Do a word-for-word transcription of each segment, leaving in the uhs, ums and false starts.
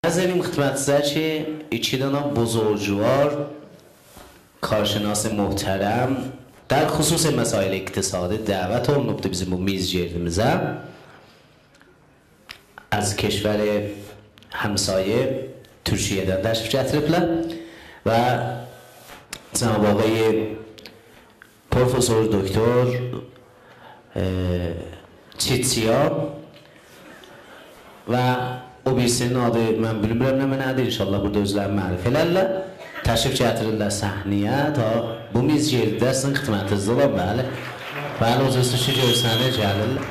از این خدمت که iki dana buzurcular karşınası muhterəm در خصوص مسائل اقتصادی dəvət olunubdu bizim bu miz yerimizə az keşvər həmsayə Türkiyədən təşrif gətiriblər və Cənab ağay Profesör Doktor e, Çitsiyan və o birisinin adı mən bilmirəm nə mənədir, inşallah burada özlərini mərif elərlər təşrif gətirirlər səhnəyə ta bu miz yerdə sizin xidmətinizdə olan bəli bəli o cüzü ki görsənə gəlirlər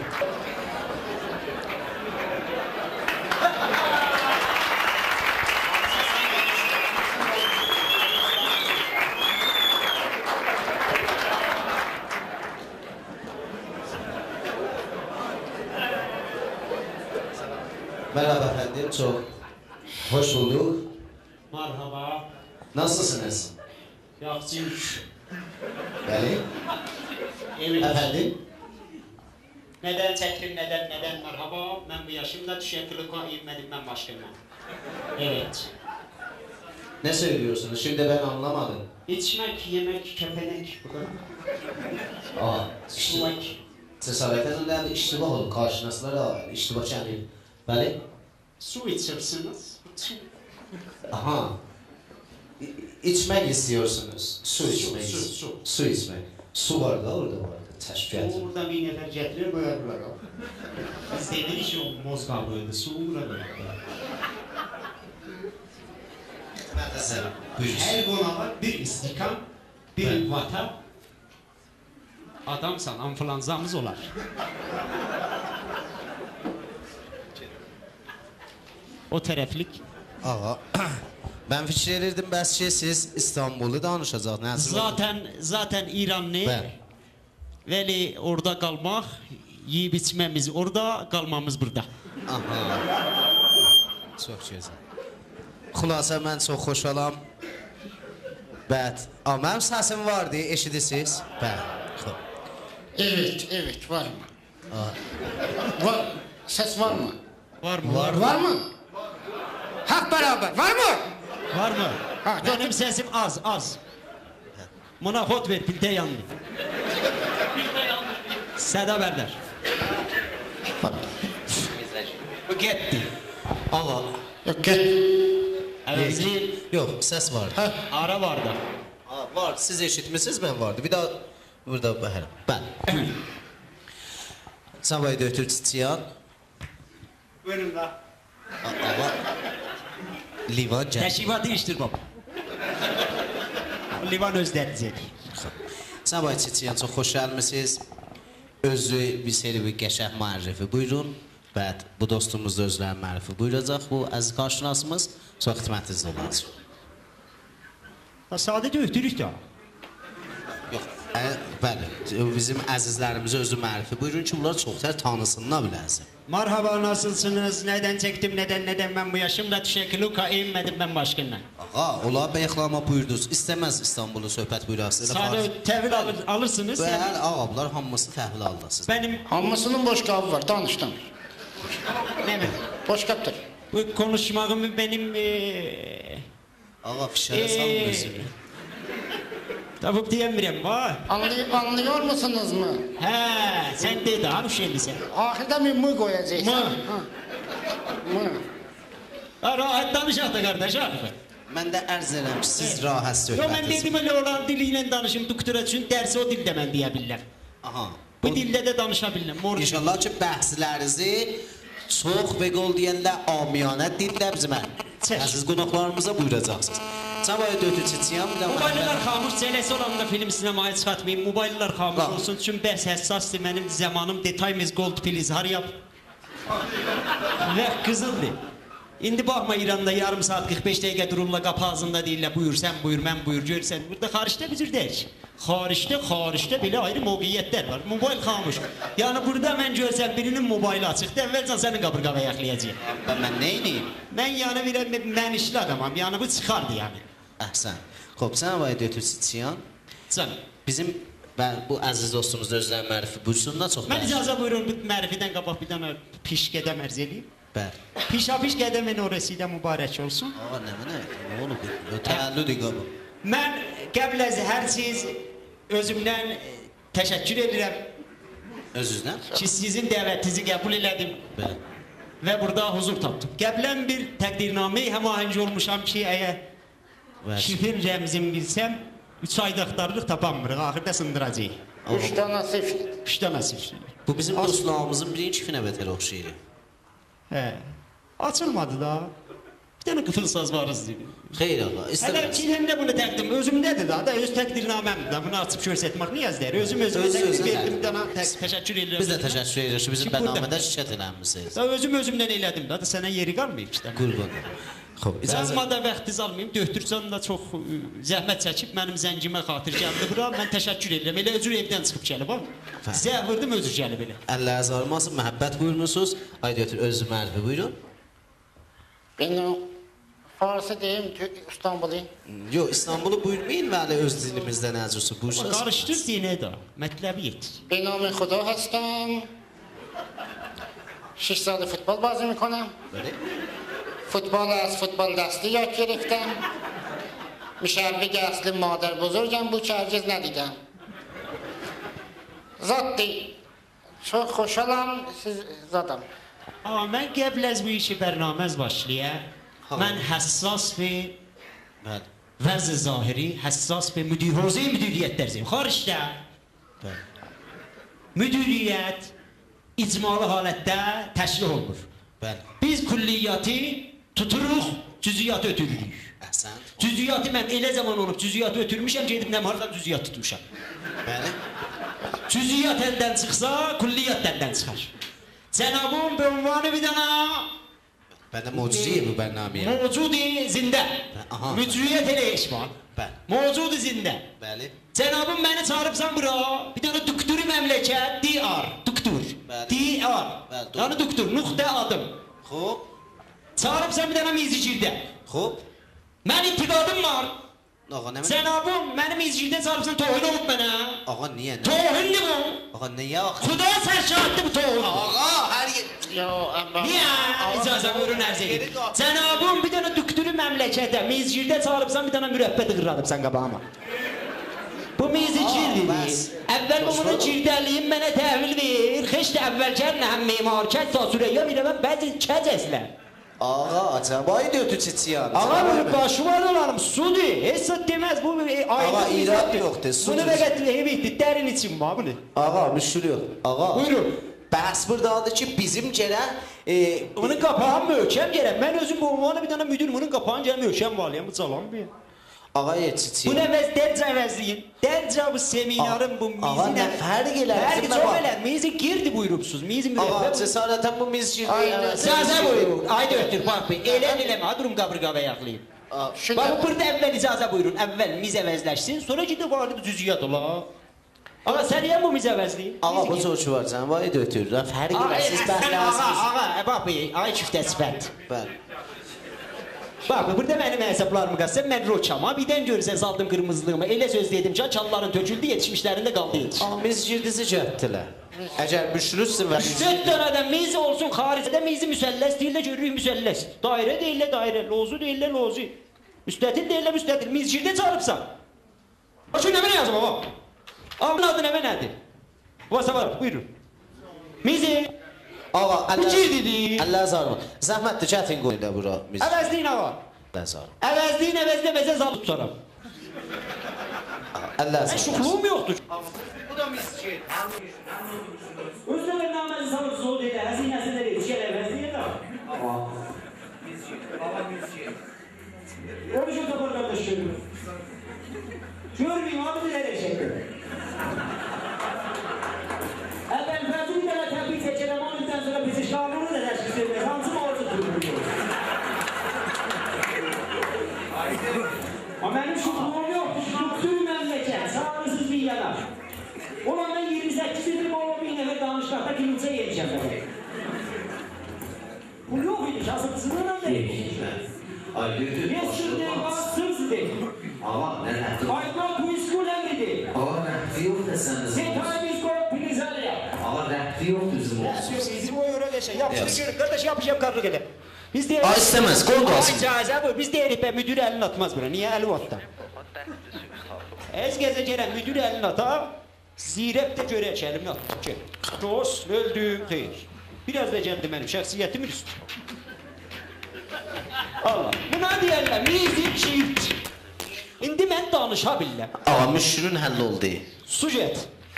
Merhaba efendim, çok hoş bulduk. Merhaba. Nasılsınız? Yaxşıyıq. Bəli. Evet. Efendim? Neden çəkdim, neden, neden merhaba. Ben bu yaşımda düşəkliqa inmədim mən başqımdan. Evet. Ne söylüyorsunuz? Şimdi ben anlamadım. İçmek, yemek, kepenek. Bu kadar. Aa, Sumak. Cesaretten önemli iştibah oldu. Karşınızda da iştibah yani. Bəli? Su içirsiniz. Aha. İ içmek istiyorsunuz. Su içmek. Su, su, su. Su içmek. Su var da orada var. Təşkil edir. Oradan bir nəfər gətirir, qoyarlar. Biz deyirik ki, o moz qabığıdır, su uğradır. Her qonağa bir istikan, bir vata, adamsan, amflanzamız olar. O tərəflik. Ağa, ben fikir edirdim bəs ki siz İstanbul'u danışacaq. Zaten, zaten İranlı. Bəli. Veli orada qalmaq, yiyib içməmiz orada, qalmamız burada. Aha. Çox gözəl. Xülasə mən çox xoşalam. Bəli. Amma mənim səsim vardı, eşidirsiniz? Bəli. Xoş. Evet, evet var mı? Aa. Var. Ses var mı? Var mı? Var. Var mı? Hak beraber. Var mı? Var mı? Ha, Benim sesim az, az. Buna kod ver, pilte yandı. Seda Berder. Bu gitti. Ağa. Yok gel. Əvəzli Yox, səs var. Ha. ara vardı. Aa, var. Siz eşitmisiniz, ben vardı. Bir daha burada bəhər. Bəli. Sabah dötür Çiçiyan. Buyurun da. Ağa. Livan gəl. Təşrifatı iştir baba. Livan özlədəcək. Sabah Çiçiyan çox xoş gəlmisiniz. Özü bir seri bir qəşəng müəllifi. Buyurun. Bəli, bu dostumuz da özlərinin müəllifi buyuracaq. Bu əziz qarşınasımız çox xidmətinizdə olacaq. Sadəcə ötürük də. Yox, ə, bəli. Bizim əzizlərimiz özü müəllifi. Buyurun ki, bunlar çoxlar tanısınlar biləsin. Merhaba, nasılsınız? Neden çektim, neden, neden ben bu yaşımda teşekkürlüka inmedim ben başkanına. Ağa, ola bəyəxlama buyurdunuz. İstəməz İstanbul'u söhbət buyurasınız. Sadece tevhid alır, alırsınız. Bəli, ağa, bunlar hamısı təhvil alırlar. Benim, Hamısının boş kabı var. Danış danış. ne mi? Boş kaptır. Bu konuşmağımı benim... Ee, Ağa, fişərə Ee. salmıyorsun. Tapıp diyemiyorum, var. Anlay anlıyor musunuz mu? He, sen de daha bir şeyli sen. Ahirde bir mı koyacaksın? Mı? Ha. Mı? Ha, rahat danışaq da kardeş abi. Mən də ərz edirəm ki, siz rahat söhbət Yo, ben dedim öyle olan diliyle danışım doktora üçün dersi o dilde ben diyebilirler. Aha. Bu dilde de danışabilirler. Mor İnşallah ki, bəhslərinizi çox və qol deyəndə amiyana dildə bizim əziz qonaqlarımıza buyuracaqsınız. Sabah dötür Çiçiyan. Mobaylılar xamış cələsi olanda film sinemaya çıxartmayayım. Mobaylılar xamış Bak. olsun. Çünki bəs həssasdır mənim zamanım. Detayımız gold please har yap. Və qızıldır. İndi baxma İranda yarım saat qırx beş dəqiqə dururlar qapı ağzında deyirlər buyur sən buyur mən buyur görsən. Burada xaricdə biz deyik. Xaricdə xaricdə belə ayrı mövqeyiyyətlər var. Mobayl xamış. Yəni burada mən görsəm birinin mobaylı açıqdır. Əvvəlcə sənin qabırğa ayaqlayacağam. Mən nə edeyim? Mən yəni bir mən işli adamam. Yəni bu çıxardı yəni. Əhsən. Xoş, Sabah dötür Çiçiyan. Canım. Bizim ben bu əziz dostumuz da özlərinin mərifi buyursunlar çox. Mən icazə buyurun bu mərifidən qabaq bir dənə pişkədə mərz eləyim. Bəli. Pişapiş qədəmin orasıyla mübarək olsun. Ağa nə mənə? Nə olub? Təəllüdü qabı. Mən qəbl az hər siz özümdən təşəkkür edirəm Özünüzdən? ki, sizin dəvətinizi qəbul elədim Bəli. və burada huzur tapdım. Qəblən bir təqdirnaməyə həmahəng olmuşam ki, əgər Bəli. şifir rəmzimi bilsəm, üç ayda axtarırıq, tapamırıq, axırda sındıracaq. Üç tane sifir. üç dənə sifir. Bu bizim dostluğumuzun birinci ikinə bətər oxşayır. Hə. Açılmadı da. Bir dənə qıfıl saz varız deyir. Xeyr ağa, Hələ istəmirəm. çiləndə bunu təqdim özümdədir da, da öz təqdirnaməmdir da, bunu açıb göstərmək niyə yazdır? Özüm özümə Öz- təqdim özünə verdim, təqdim. bir dənə tə- təşəkkür edirəm. Biz də təşəkkür edirik ki, bizim Ki, burada. bərnamədə şirkət eləmişsiniz. Da özüm özümdən elədim da, da sənə yeri qalmayıb ki. Qurban. Xoş, icazə. Amma da vaxtınızı almayım, Döhtürcan da çox ə, zəhmət çəkib mənim zəngimə xatir gəldi bura. Mən təşəkkür edirəm. Elə özür evdən çıxıb gəlib ha. Zəh vurdım özür gəlib elə. Əlləriniz ağrımasın, məhəbbət buyurmusunuz. Ay götür, özü mərfi buyurun. Ben o Farsı deyim, Tü- İstanbul'u. Yox, İstanbulu buyurmayın və hələ öz dilimizdə nəcüsü buyursunuz. Qarışdır dinə də, mətləbi yetir. به نام خدا هستم. شش سال فوتبال بازی میکنم. Bəli. فوتبال از فوتبال دستی یاد گرفتم. مشوق اصلی مادر بزرگم بود که هرگز ندیدم. Zatti. Çok خوشحالم siz zadam. Amma mən qəbl az bu işi bərnaməz başlaya. Ha. Mən həssas və Bəli. vəz zahiri, həssas və müdir hozey müdiriyyət dərziyim. Xaricdə Bəli. müdiriyyət icmalı halətdə təşrih olunur. Bəli. Biz külliyyatı tuturuq, cüziyyatı ötürürük. Əhsən. Cüziyyatı mən elə zaman olub cüziyyatı ötürmüşəm, gedib nə hardan cüziyyat tutmuşam. Bəli. Cüziyyat əldən çıxsa, külliyyat əldən çıxar. Cənabım bu ünvanı bir dənə Bəli, mucizeyə bu bərnaməyə. mevcudi zində. Aha. Mücriyyət elə iş var. Bəli. Mevcudi zində. Bəli. Cənabım məni çağırıbsan bura, bir dənə dukturu məmləkət, DR, duktur. Bəli. DR. Bəli, dur. Yəni duktur, nöqtə adım. Xoş. Çağırıbsan bir dənə mizicirdə. Xoş. Mən intiqadım var. Ağa nə mənə? Cənabım, məni mizicirdə çağırıbsan, toyun olub mənə. Ağa niyə? nə- Toyundur bu. Ağa niyə axı? Xuda sərşaddır bu toyun. Ağa, hər yer. Ya Allah. Niyə? İcazə buyurun ərz edin. Cənabım, bir dənə dukturu məmləkətə, mizicirdə çağırıbsan, bir dənə mürəbbə dıqırladıbsan qabağıma. Bu mizicirdir. Aa, bəs. Əvvəl bu bunu Boş ver. cirdəliyim, mənə təhvil ver. Xeş də əvvəlkər nə həm memar, kəz ta sürəyya mirəmən bəzi kəz əslər. Ağa, acaba dötü çiçiyan. Ağa bunu başıma dolanım, sudur. Heç zət deməz, bu e, aydın Ağa, bir irad zətdir. yoxdur, sudur. Bunu fəqət heyvitdir, dərin için var bunu. Ağa, müşkül yox. Ağa. Buyurun. Bəhs buradadır ki, bizim gələn e, Bunun qapağını möhkəm gərək. Mən özüm bu ünvanı bir dənə müdür, bunun qapağını gərək möhkəm valıyam, bu çalan bir. ağa ye Bu çiçiyan. nə vəz dərc əvəzliyin. Dərc bu seminarın bu Ağa, mizi nə fərq elər? Fərqi Sizə çox bax. elər. Mizi girdi buyurubsuz. Mizi Ağa, mürəbbə. cəsarətən bu mizcildir. Aynen. Sazə buyurun. Ayda ötür bax bir. Elə eləmə. Ha durum qabrıqa və yaxlayım. Şimdi Bax burada əvvəl icazə buyurun. Əvvəl miz əvəzləşsin. Sonra gidib valid cüziyyat ola. Ağa sən niyə bu miz əvəzliyim? Ağa, bu çox var, sən vay dötür. Fərq Ağa, elər, siz ağa, bəhləsiniz. ağa, ağa, bax bir. Ay çiftə sifət. Bəli. Bax burada mənim hesablarımı qazsan, mən roçama, birdən görürsən saldım qırmızılığımı. Elə söz dedim ki, çalların töküldü, yetişmişlərində qaldı yetiş. Ağa, mizcildizi cəhddirlər. Əgər müşkülüzsə və Dörd dənədən miz olsun, xaricdə mizi müsəlləs deyirlər, görürük müsəlləs. Dairə deyirlər, dairə, lozu deyirlər, lozu. Müstətil deyirlər, müstətil. Mizcirdə çağırıbsan. Bax, şu nə mənə yazım, baba? Abın adı nə nədir? Vasa var, buyurun. Mizi, Ağa, bu girdidir. əllə zarma. Zəhmətdir, çətin qoyun da bura mizcil. Əvəzliyin ağa. Əllə zarma. Əvəzliyin əvəzinə vəzə zalıb tutaram. Əllə Mən zarma. şuxluğum yoxdur. Bu da mizcir. Özdə və naməzi zalıb zol deyirlər, həzinəsində deyir, şəl əvəzliyin ağa. Onu şu tapar kardeş görmüyor. Görmeyeyim abi nereye çekiyor. Efendim ben bir tane tebrik seçelim, ondan sonra bizi şahını da teşkil edilir. Hamzı mı orada durmuyor? Ama benim şukurluğum yok. Şukur memleket, sağlıksız bir yana. Ulan ben yirmi sekiz yıldır baba bir nefer danışmakta kimse geleceğim. Bu yok idi, kasıntısından da yemiş. Yeşildi, baksızdı. Ağa, nə nəfti? Aytlar bu iskul emridi. Ağa, nəfti yoxdur sənin. Zetayimiz koyup pilizarıya. Ağa, nəfti yoxdur bizim olsun. Bizim o yöre neyse yapışır görün. Kardeş yapacağım karlık ele. Biz de Aa istemez, kol kalsın. icazə bu. Biz deyirik be müdür elini atmaz bura. Niye eli atda? Ez gezeceğine müdür elini ata. Zirep de göre elimini attı. Dost öldü. Hayır. Biraz da geldi benim şəxsiyyətimin üstü. Allah. Buna deyərlər müzik çift. İndi mən danışa bilirəm. Ağa müşkülün həll oldu. Sujet.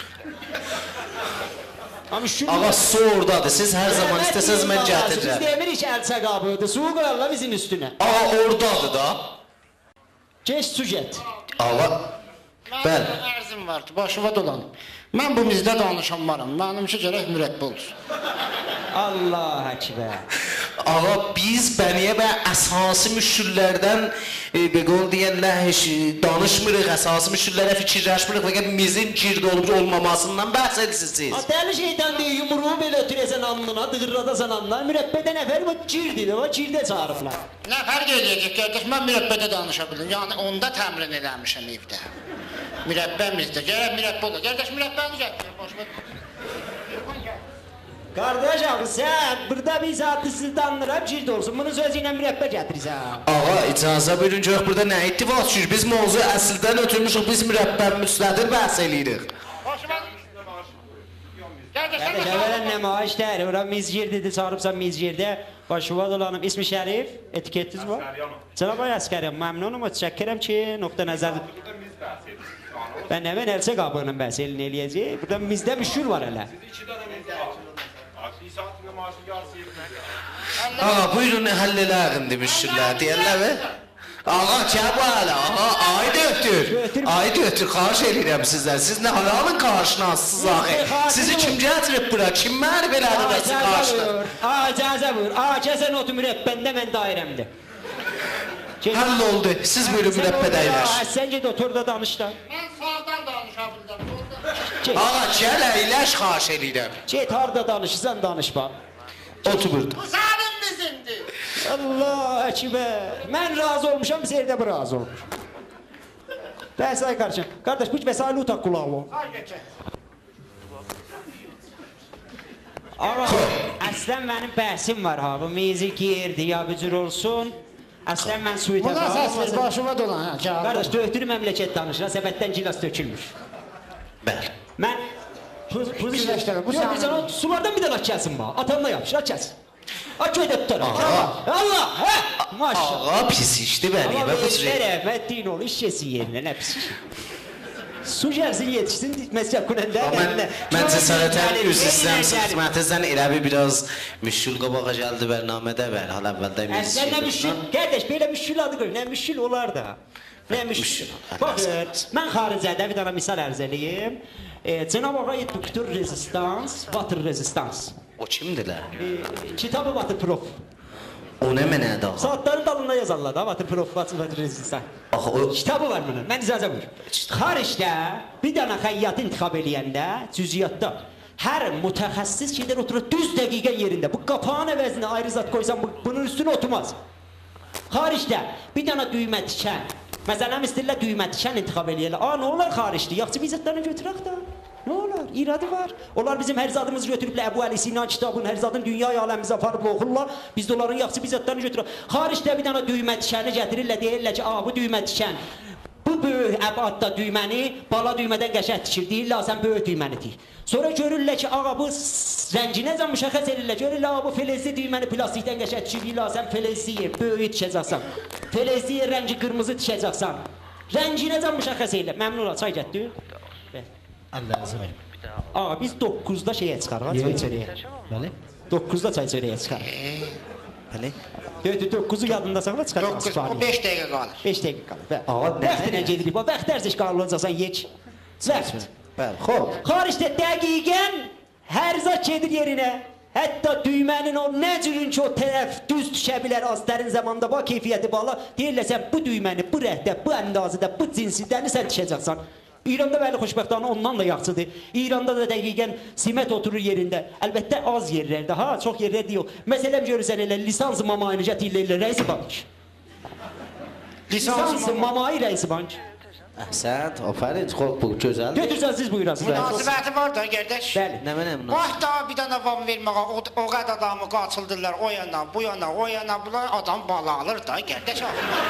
Ağa su oradadır. Siz hər zaman istəsəz mən Biz gətirirəm. demirik elçə qabıdır. Su qoyarlar bizim üstünə. Ağa oradadır da. Geç sujet. Ağa. Bəli. Mənim ərzim var ki, başıma dolanıb. Mən bu mizdə danışanmaram. Mənim üçün gərək mürəbbə olsun. Allah əkbər. Ağa biz bəniyə və əsası müşküllərdən e, be qol deyənlər heç danışmırıq, əsası müşküllərə fikirləşmirik və mizin girdə olub olmamasından bəhs edirsiniz. Dəli şeytan deyə yumruğu belə ötürəsən alnına, dığırradasan alnına, mürəbbədə nəfər var, girdidir, var, girdə çağırıblar. Nə fərq eləyəcək qardaş, mən mürəbbədə danışa bildim. Yəni onda təmrin eləmişəm evdə. Mürəbbəmizdə, gərək mürəbbə olur. Qardaş mürəbbəni gətirir, başıma. Qardaş abi, sən burada biz adlısı danırab girdə olsun, bunun sözü ilə mürəbbə gətirirsən. Ağa icazə buyurun görək burada nə ittifaq düşür? Biz mövzu əsldən ötürmüşük, biz mürəbbə müstədir bəhs eləyirik. Başıma. Qardaş Qardaş, əvvələn nümayişlər, ora mizgirdidir, çağırıbsan mizgirdə. Başıva dolanım, ismi Şərif, etiketiniz var? Cənab ay əskərəm, məmnunum, təşəkkürəm ki, nöqtə nəzər... Ben hemen elçə qabığının bəhs elini eləyəcək. Burada mizdə müşkül var hələ. Ağa buyurun həll elərim müşküllər deyərlər və? Ağa kəbələ, ağa aydı ötür. Aydı ötür, xahiş edirəm sizlər. Siz nə halın qarşınasınız axı? Sizi kim gətirib bura? Kim məni belə adırası qarşıda? Ağa icazə buyur. Ağa kəsən otu mürəbbəndə mən dairəmdir. Həll oldu. Siz buyurun mürəbbədə əyləş. Sən ged otur da danış da. Mən sağdan danışa bildim. Ağa gəl əyləş xahiş edirəm. Get harda danışırsan danış bax. Otur burada. Bu sənin bizimdir. Allah əkbər. Mən razı olmuşam, biz evdə bu razı olmuş. Bəhs ay qardaşım. Qardaş, bu vəsaili utaq qulağı o. Ay geçək. Ağa, əslən mənim bəhsim var ha. Bu mizik yerdir, ya bücür olsun. Əslən mən suyu Buna səs ver, başıma dolan. Qardaş, döktürü məmləkət danışır, səbətdən gilas dökülmüş. Bəli. Mən... Güləşdirəm, bu sənin... Yox, sulardan bir dənə at gəlsin bax, atanla yapışır, at gəlsin. At köydə tutar. Allah, hə! Maşallah. Ağa pis işdi bəni, Allah və bu verə rəhmət din ol, iş yesin yerinə, nə pis iş. Su gəlsin yetişsin, məsəl kunəndə... Mən cəsarətən üz istəyəm, xidmətinizdən elə bir biraz müşkül qabağa gəldi bərnamədə və hal əvvəldə bir şey. Əslən nə müşkül? Qardaş, belə müşkül adı qoy, nə müşkül olar da. Nə müşkül? Baxın, mən xaricədə bir dana misal ərz eləyim. Cənab ağay doktor rezistans, water rezistans. O kimdirlər? Kitabı waterproof. O nə mənədir ağa? Saatların dalında yazarlar da waterproof, water rezistans. Axı o... Kitabı var bunun, mən icazə buyur. Xaricdə bir dana xəyyatı intiqab eləyəndə, cüziyyatda hər mütəxəssis gedir oturur düz dəqiqə yerində. Bu qapağın əvəzinə ayrı zat qoysan bunun üstünə oturmaz. Xaricdə bir dana düymə tikən, məsələn istəyirlər düymə tikən intiqab eləyirlər. A, nə olar xaricdə? Yaxşı biz zətlərini götürək də. Nə olar? İradı var. Onlar bizim hər zadımızı götürüblər Əbu Əli Sinan kitabını, hər zadın dünya aləmimizə aparıb oxurlar. Biz də onların yaxşı biz zətlərini götürək. Xaricdə bir dana düymə tikəni gətirirlər, deyirlər ki, a, bu düymə tikən. Bu böyük əbadda düyməni bala düymədən qəşəng tikir. Deyirlər, sən böyük düyməni tik. Sonra görürlər ki, ağa bu rəngi necə müşəxəs edirlər. Görürlər, ağa bu felezli düyməni plastikdən qəşəng tikir. Deyirlər, sən felezli yer, böyük tikəcəksən. Felezli yer rəngi qırmızı tikəcəksən. Rəngi necə müşəxəs edirlər. Məmnun ol, çay gətir. Allah azim. Ağa biz doqquzda şeyə çıxarıq, çay içəriyə. Bəli? doqquzda çay içəriyə çıxarıq. Bəli? Döydü doqquzu yadında saxla çıxarıq. doqquz, o beş dəqiqə qalır. beş dəqiqə qalır. Bəli. Ağa Bəxtinə gedirik, bəxt ərziş qalılacaqsan yeç. Zəft. Bəli, xoş. Xaricdə dəqiqən hər zat gedir yerinə. Hətta düymənin o nə cürün ki o tərəf düz düşə bilər az dərin zamanda bax keyfiyyəti bala. Deyirlər sən bu düyməni, bu rəhdə, bu əndazədə, bu cinsidəni sən tikəcəksən. İranda bəli xoşbəxtane ondan da yaxşıdır. İranda da dəqiqən simət oturur yerində. Əlbəttə az yerlərdə, ha, çox yerlərdə yox. Məsələn görürsən elə lisans mamayını gətirlər rəisi bank. Lisans mamayı rəisi bank. Əhsən, aferin, xoş bu gözəl. Götürsən siz buyurasınız. Münasibəti var da qardaş. Bəli. Nə mənə münasibət? Bax da bir dənə van verməyə o, o qədər adamı qaçıldılar o yana, bu yana, o yana, bunlar adam bala alır da qardaş.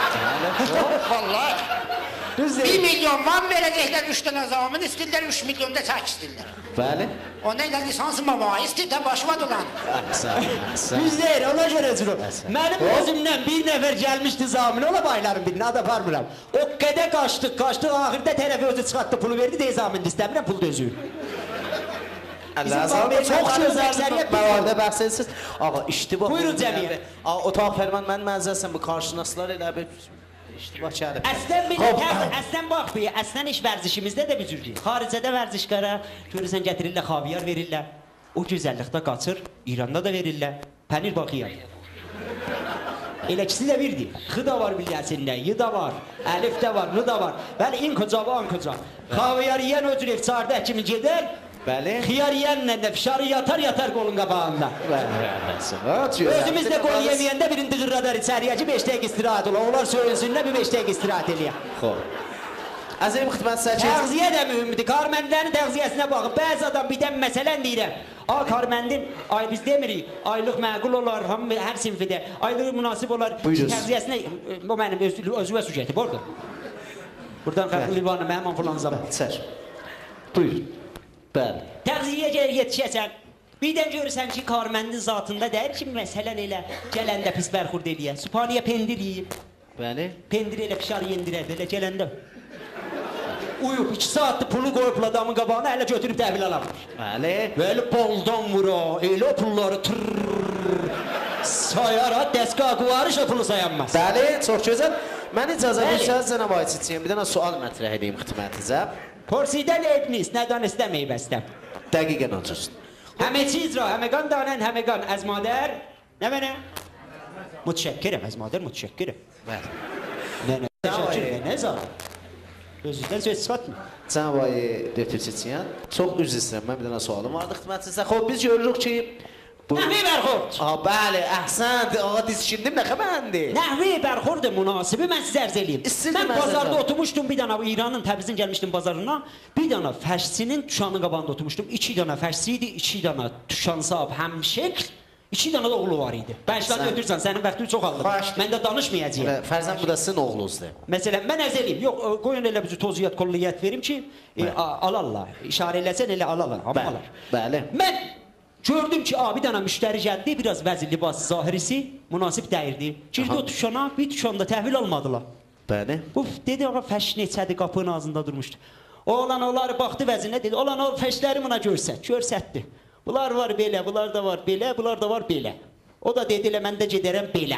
Vallahi. bir milyon van verəcəklər üç dənə zaman istəyirlər üç milyon da çək istəyirlər. Bəli. O nə ilə lisansıma var, istəyir başıma dolan. Əhsən, əhsən. Biz deyir, ona görə cürüm. Mənim özümdən bir nəfər gəlmişdi zamin, ola bayların birini, adı aparmıram. O qədər qaçdıq, qaçdıq, ahirdə tərəfi özü çıxartdı, pulu verdi, deyə zamin istəmirəm, pul da özü. Allah sağlık, çox gözəl məvada bəhs edirsiniz. Ağa, iştibah. Buyurun cəmiyyət. Ağa, otaq fərman, mən mənzəlsən, bu qarşınasılar elə bir iştibah çərib. Əslən belə, əslən bax bir, əslən iş vərzişimizdə də bir cürdür. Xaricədə vərzişkara, görürsən gətirirlər, xaviyar verirlər. O gözəllikdə qaçır, İranda da verirlər. Pənir baxıyar. Elə ikisi də birdir. X da var bilyəsində, Y da var, əlif də var, N da var. Bəli, in koca, van koca. Xaviyar yiyən o cür efsardə kimi gedər. Bəli. Xiyar yiyənlə də fişarı yatar yatar qolun qabağında. Özümüz də qol yeməyəndə birini dıqırradar içəriyə ki, beş dəqiq istirahət olar. Onlar söyünsünlər, bir beş dəqiq istirahət eləyək. Xoş. Əzəlim xidmət sərçə. Təğziyə də mühümdür. Karməndlərin təğziyəsinə baxın. Bəzi adam bir dən məsələn deyirəm. A, karməndin, ay biz demirik, aylıq məqul olar, hər sinfidə, aylıq münasib olar. Buyuruz. Təğziyəsinə, bu mənim özüvə sücəti, bordur. Buradan xəlqin livanı, mənim amfulan zaman. Sər. Buyur. Bəli. Təğziyyə yetişəsən, birdən görürsən ki, karməndin zatında deyir ki, məsələn elə, gələndə pis bərxurd eləyə. Süpaniyə pendir yiyib. Bəli. Pendir elə pişarı yendirər, elə gələndə. Uyub, iki saatdır pulu qoyub adamın qabağına, hələ götürüb təhvil alamış. Bəli. Belə boldan vura, elə o pulları tırrrr, sayara, dəstgah quvarış o pulu sayanmaz. Bəli, çox gözəl. Mən icazə versəniz, cənab Ayçiçiyəm, bir dənə sual mətrəh edeyim xidmətinizə. Porsidən etiniz, nədən istəməyib əstəm. Dəqiqən açırsın. Həmə çiz ra, həməqan danen, həməqan, əz madər, nə mənə? Mütşəkkirəm, əz madər, mütşəkkirəm. Bəli. Nə, nə, təşəkkür, nə zar? Özündən söz çıxatmı? Cənab Ayçiçiyəm, çox üzr istəyirəm, mən bir dənə sualım vardı xidmətinizə. Xoş, biz görürük ki, Nəhvi bərxurd. Aha, bəli, əhsən, ağa dizkindim, nə xəbəndir? Nəhvi bərxurd münasibi mən sizə ərz eləyim. Mən bazarda oturmuşdum, bir dənə İranın, Təbrizin gəlmişdim bazarına. Bir dənə fəşsinin tuşanın qabağında oturmuşdum. İki dənə fəşsi idi, iki dənə tuşan sahib həmşəkl. İki dənə də oğlu var idi. Bənşdən götürsən, sənin bəxtini çox aldım. Mən də danışmayacağım. Fərzən bu da sizin oğlunuzdur. Məsələn, mən ərz eləyim. Yox, qoyun elə bir toziyyət, kolliyyət verim ki, alarlar. İşarə eləsən elə alarlar, hamı alar. Bəli. Mən gördüm ki, bir dənə müştəri gəldi, biraz vəzi libası zahirisi münasib dəyirdi. Girdi o tuşana, bir tuşanda təhvil almadılar. Bəli. Bu dedi, ağa fəş neçədir, qapının ağzında durmuşdu. Oğlan onları baxdı vəzinə, dedi, olan o fəşləri buna görsət, görsətdi. Bunlar var belə, bunlar da var belə, bunlar da var belə. O da dedi, elə mən də gedərəm belə.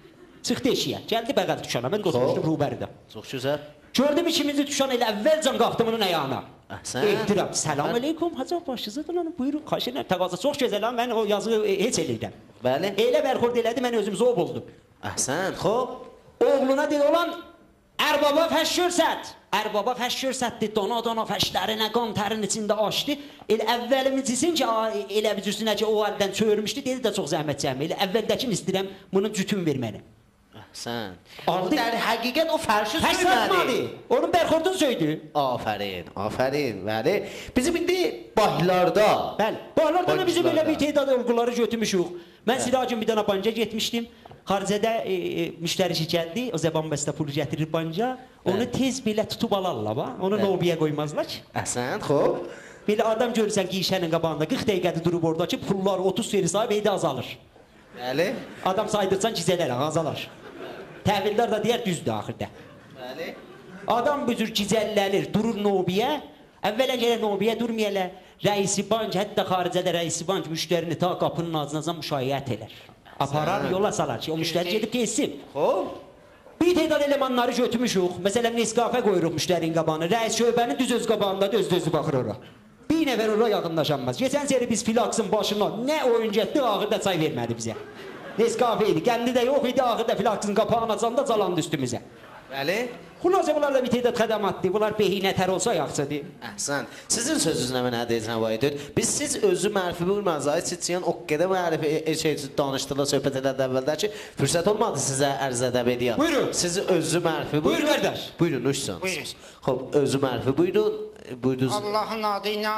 Çıxdı eşiyə, gəldi bəqəl tuşana, mən də oturmuşdum Rubəridə. Çox gözəl. Gördüm ikimizi tuşan elə əvvəlcan qalxdım onun ayağına. Əhsən. Ehtiram, salam aleykum, hacı başınıza dolanın, buyurun, xahiş edirəm, təqaza çox gözəl, mən o yazığı heç eləyirəm. Bəli. Elə bərxurd elədi, mən özüm zor buldum. Əhsən, xoş. Oğluna dedi, olan, ərbaba fəş görsət. Ərbaba fəş görsətdi, dona-dona fəşlərinə qan tərin içində açdı. Elə əvvəlimizisin ki, elə bir cüsünə ki, o əldən çörmüşdü, dedi də çox zəhmət çəkmə. Elə əvvəldəkini istəyirəm, bunun cütün verməni. Əhsən. Aldı. Der həqiqət o fərşi Fəş satmadı, onun bərxurdunu söydü. Afərin, afərin, bəli. Bizim indi bahlarda. Bəli, bahlarda da bizim elə bir teydad olguları götürmüşük. Mən Siracın bir dənə banca getmişdim. Xaricədə e, e, müştərisi gəldi, o zəban bəstə pulu gətirir banca. Onu Bəli. Tez belə tutub alarlar, bax. Onu nobiyə qoymazlar ki. Əhsən, xoş. Belə adam görürsən giyişənin qabağında qırx dəqiqədir durub orada ki, pullar otuz seri sahib eydə azalır. Bəli. Adam saydırsan gizədərək azalar. Təhvildar da deyər düzdür axırda. Bəli. Adam bu cür gizəllənir, durur nobiyə. Əvvələn gələ nobiyə durmayələ. Rəisi bank, hətta xaricədə rəisi bank müştərini ta qapının ağzına müşayiət elər. Aparar, yola salar ki, o müştəri gedib geçsin. Xoş. Bir teydad elemanları götürmüşük. Məsələn, Nescafe qoyuruq müştərinin qabağına. Rəis şöbənin düz öz qabağında düz-düz baxır ora. Bir nəfər ora yaxınlaşanmaz. Geçən seri biz Filaksın başına nə oyun getdi, ağırda çay vermədi bizə. Nescafe idi. Qəndi də yox idi, ağırda Filaksın qapağını açanda calandı üstümüzə. Bəli. Xülasə bunlar da bir tədad xədamatdır. Bunlar behinətər olsa yaxşıdır. Əhsən. Sizin sözünüzlə mənə deyəcəm Vahid. Biz siz özü mərifi bilməzsiniz. Sizin o qədər mərifi şey danışdılar, söhbət elədi əvvəldə ki, fürsət olmadı sizə ərz edəb edəyəm. Buyurun. Siz özü mərifi Buyur qardaş. Buyurun, lütfən. Buyurun. Xoş, özü mərifi buyurun. Buyurdunuz. Allahın adı ilə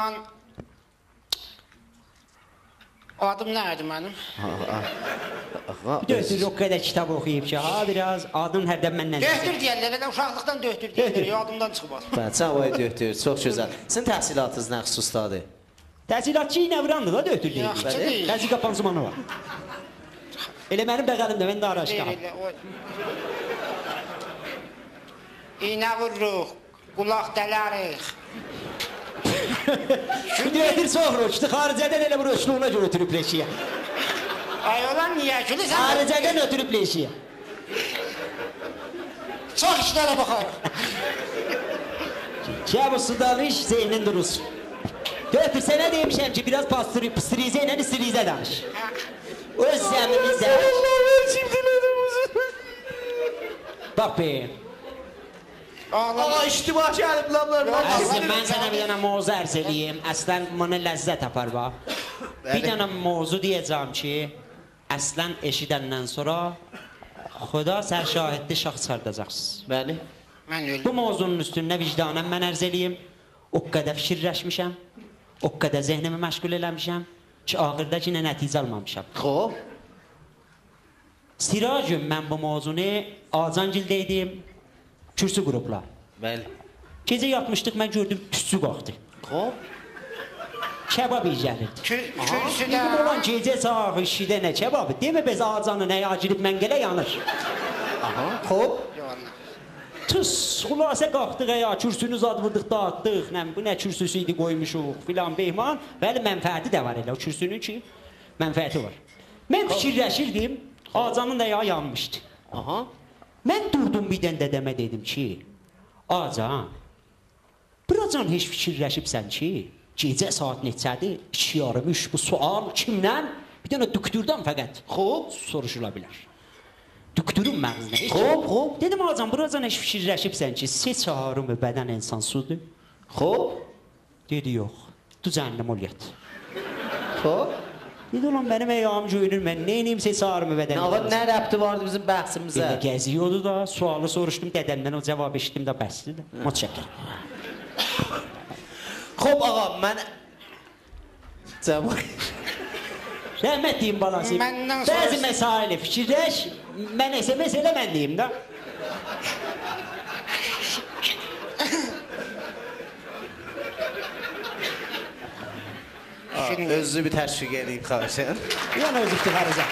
adım nədir mənim? Döhtür o qədər kitab oxuyub ki, ha biraz adın hərdən məndən. Döhtür deyərlər, elə uşaqlıqdan döhtür deyərlər, adımdan çıxmaz. Bəli, sən Vahid döhtür, çox gözəl. Sizin təhsilatınız nə xüsusdadır? Təhsilatçı İnəvrandır da döhtür deyil. Yaxşı deyil. Təzyiq pansumanı var. Elə mənim bəğəlimdə, mən də araşqam. İynə vururuq, qulaq dələrik. Şu döhtür çox röçdü, xaricədən elə bu röçluğuna görə ötürüb leşiyə. Ay olan niyə gülürsən? Xaricədən ötürüb leşiyə. Çox işlərə baxarıq. Kəbusu danış, zeynin duruz. Döhtür, sənə demişəm ki, biraz pastrizə ilə istirizə danış. Öz zəminizə. Bax beyim. Ağa, iştiba gəliblər. Əslən, mən sənə bir dənə mövzu ərz eləyim. Əslən, mənə ləzzət apar, bax. Bir dənə mövzu deyəcəm ki, əslən, eşidəndən sonra Xuda sərşahidli şax çıxardacaqsınız. Bəli. Mən öldüm. Bu mövzunun üstündə vicdanəm mən ərz eləyim. O qədər fikirləşmişəm, o qədər zehnimi məşğul eləmişəm ki, axırda ki, nə nəticə almamışam. Xoş. Siracım, mən bu mövzunu Azangildəydim, kürsü qrupla. Bəli. Gecə yatmışdıq, mən gördüm, tüstü qalxdı. Xoş. Kebab iyi gəlirdi. Kürsüdə... Dedim, olan gecə sağı işidə nə kebabı? Demə bez ağcanı nəyə acilib məngələ yanır. Aha, xoş. Tıs, xülasə qalxdıq ya, kürsünü zad vurdıq, dağıtdıq, nə, bu nə kürsüsü idi qoymuşuq, filan beyman. Bəli, mənfəəti də var elə, o kürsünün ki, mənfəəti var. Mən fikirləşirdim, ağcanın da ya yanmışdı. Aha. Mən durdum bir dən dədəmə dedim ki, ağcan, buracan heç fikirləşibsən ki, gecə saat neçədir, iki yarım, üç, bu sual kimdən? Bir dənə düktürdən fəqət. Xoş. Soruşula bilər. Düktürün məğzinə. Xoş, xoş. Dedim, ağcan, buracan heç fikirləşibsən ki, sə çağırım bədən insan sudur. Xoş. Dedi, yox, du cəhənnəm olyat. Xoş. Dedi, ulan mənim əyam görünür, mən neyniyim sə çağırım bədən Nə var, nə rəbti vardı bizim bəhsimizə? Belə gəziyordu da, sualı soruşdum dədəmdən, o cavab eşitdim də bəsdir də. Mat şəkər. Xoş, ağa, mən... Cavab... Rəhmət deyim balası. Məndən Bəzi soruşsun. məsaili fikirləş, mən əsə məsələ mən deyim də. Özü bir təşviq edeyim, xarişən. Yəni öz iftixarıca.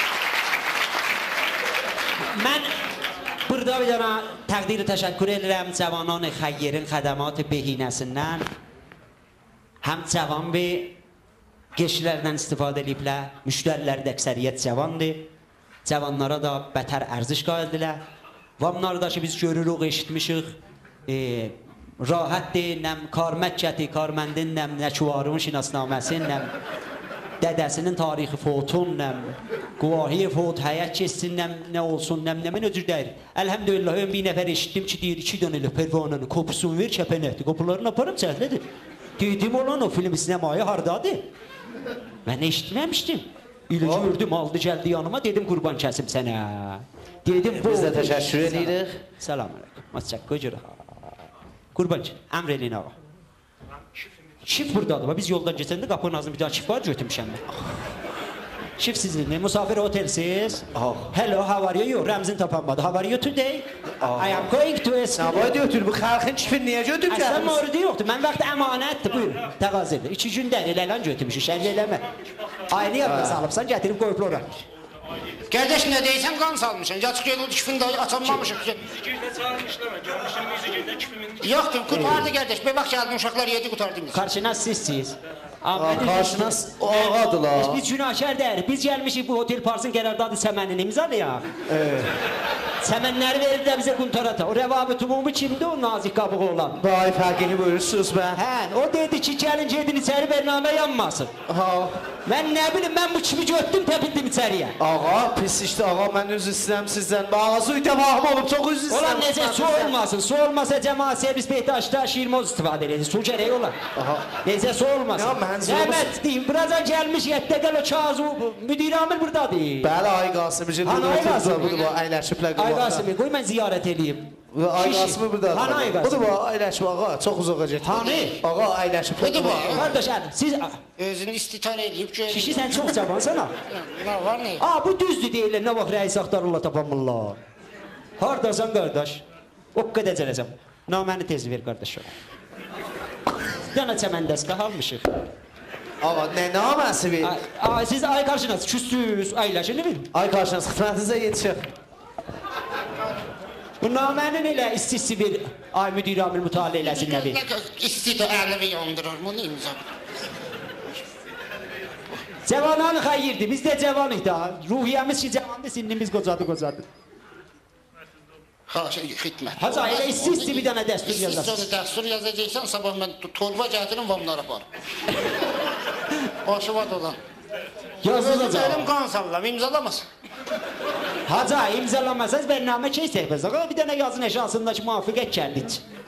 Mən burada bir dənə təqdiri təşəkkür edirəm cavanان xeyrin xədəmat behinəsindən. Həm cavan bir keçilərdən istifadə ediblər, müştərilər də əksəriyyət cavandır. Cavanlara da bətər ərziş qaildirlər. Və bunları da ki, biz görürük, eşitmişik. E, rahatdır, nəm karməkkəti, karməndin, nəm nəkvarın şinasnaməsin, nəm dədəsinin tarixi fotun, nəm guvahi fot, həyat keçsin, nəm nə olsun, nəm nəmin öcür deyir. Əlhəmdülillah, ön bir nəfər eşitdim ki, deyir, iki dönəli pervananı, kopusunu ver, kəpənəkdir, qopularını aparım, çəhlidir. Dedim olan o film sinemayı hardadır? Mən eşitməmişdim. İlə gördüm, aldı, gəldi yanıma, dedim, qurban kəsim sənə. Dedim, Biz də təşəkkür edirik. Salam aleyküm, matçak, görək. Qurbancı, əmr eləyin ağa. Şif buradadır, biz yoldan keçəndə qapının ağzında bir daha şif var, götürmüşəm mən. Şif sizindir, musafir otelsiz. Hello, how are you? Rəmzin tapanmadı. How are you today? I am going to a school. Navay götür, bu xalqın çipini niyə götürüb Əslən gəlmişsin? mövridi yoxdur, mən vaxt əmanətdir, buyurun, təqaz edir. İki gündən elə lan götürmüşük, şərc eləmə. Ayını yadda salıbsan, gətirib qoyublar ora. Qardaş, nə deyirsən, qan salmışsan. Yaçıq yolu kifini də açılmamışıq. Gündə çağırmışlar, görmüşüm yüzü gündə kifimi. Yoxdur, qutardı qardaş. Bir vaxt gəldim, uşaqlar yedi qutardınız. Qarşınas sizsiz. Qarşınas o ağadılar. Biz günahkar dəyirik, biz gəlmişik bu otel parsın qərardadı səmənini imzalayaq. Çəmənləri verir də bizə Quntarata. O rəvabit ümumi kimdi o nazik qabığı olan? Vay fərqini buyurursunuz mən. Hə, o dedi ki, gəlin gedin içəri bərnamə yanmasın. Ha. Mən nə bilim, mən bu kimi götdüm, təpildim içəriyə. Ağa, pis işte ağa, mən üzr istəyirəm sizdən. Ağzı itəvahım olub, çox üzr istəyirəm. Olan necə su olmasın, su olmasa cəmaat servis Behtaşda şiirmoz istifadə edir, su gərək olar. Aha. Necə su olmasın. Ya, mənzurumuz- Zəhmət deyim, buradan gəlmiş yətdə gəl o kağızı, müdir amir buradadır. Bəli, ay Qasımcı, Hanı ay Qasımı? budur bu, əyləşiblər Ay Qasımı, qoy mən ziyarət edeyim. Ay Qasımı buradadır. Hanı ay Budur Qasımı? bu, əyləşib ağa, çox uzağa getdi. Hanı? Ağa, əyləşiblər. Budur bu. Qardaş, hə, siz... Özünü istitar eləyib görür. Kişi sən çox cavansan ha. Nə var nə? Aa, bu düzdür deyirlər, nə vaxt rəis axtarırlar tapamırlar. Hardasan qardaş? O qədər cələcəm. Naməni tez ver qardaş. Dana çəməndəskə almışıq. Ağa, nə naməsi ver? Ay, ay, siz ay qarşınız, küssüz, aylaşını verin. Ay qarşınız, xidmətinizə yetişir. Bu namənin elə istisi bir ay müdir amir mütaliə eləsin nə bir. İstidi əlimi yandırır, bunu imza. Cavananı xəyirdir, biz də cavanıq da. Ruhiyyəmiz ki cavandır, sinnimiz qocadı qocadı. Ha, şey, xidmət. Haca, elə isti-isti bir dənə dəstur İsti-isti yazarsın. onu dəstur yazacaqsan, sabah mən torba gətirim və onlara aparım. Başı var olan. Yazılacaq. Elim qan sallam, imzalamasın. Haca, imzalamasaz bərnamə keçək biz. Ağa, bir dənə yazın eşyasındakı müvafiqət gəldik.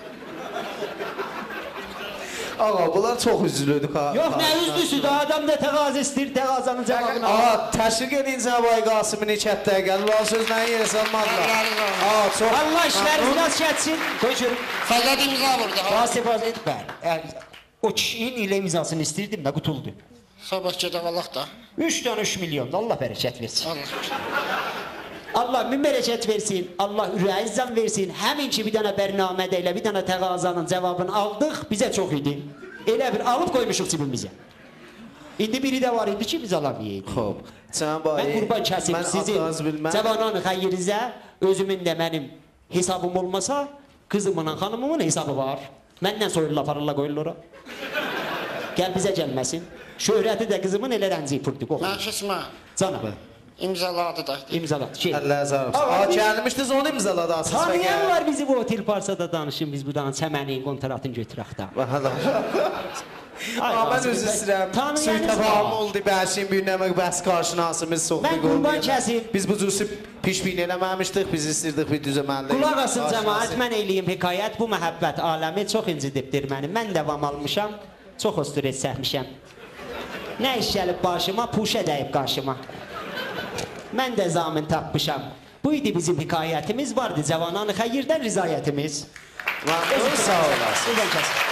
Ağa, bunlar çox üzülüdük ha. Yox, nə üzlüsü də adam da təqazı istəyir, təqazanın cavabını alır. Ağa, təşviq edin Cənab Ay Qasımın ikətdə gəl. Ulan sözlə yerə salmadılar. Ağa, çox... Allah işləri biraz çətsin. Qoy görüm. Fəqət imza burada. ha. Vasif Hazret bəli. O kişinin ilə imzasını istəyirdim də qutuldu. Sabah gedək alaq da. Üç dənə üç milyonda Allah bərəkət versin. Allah. Allah min bərəkət versin. Allah ürəyi zəm versin. Həmin ki bir dənə bərnamədə ilə bir dənə təqazanın cavabını aldıq. Bizə çox idi. Elə bir alıb qoymuşuq cibimizə. İndi biri də var idi ki biz alamayaydık. Xob. Cənab Ay, Mən qurban kəsim mən sizin adınızı bilməm. cavananı xəyirinizə özümün də mənim hesabım olmasa qızımın, xanımımın hesabı var. Məndən soyurlar, aparırlar, qoyurlar ora. Gəl bizə gəlməsin. Şöhrəti də qızımın elə rənci pırtıq. Mən şişmə. Canım. İmzaladı da. İmzaladı. Şey. Allah razı olsun. Ağa, Ağa, biz- gəlmişdiniz, onu imzaladı asız. Tanıyan var bizi bu otel parsada danışın. Biz buradan çəmənin kontratını götürək da. Valla. Ay, Ağa, mən Qasım, özür istəyirəm. tanıyanız Suitəfahım var. oldu, bəlşin bir nəmək bəs qarşınasımız soxdu. Mən qurban kəsim. Biz bu cüsü pişbin eləməmişdik, biz istirdik bir düzəməlli. Qulaq asın cəmaət, mən eləyim hekayət. Bu məhəbbət aləmi çox incidibdir məni. Mən davam almışam, çox osturət səhmişəm. Nə iş gəlib başıma, puşə dəyib qarşıma. Mən də zamin tapmışam. Bu idi bizim hekayətimiz, vardı cavananı xəyirdən rizayətimiz. Sağ olasın. Qulaq asın.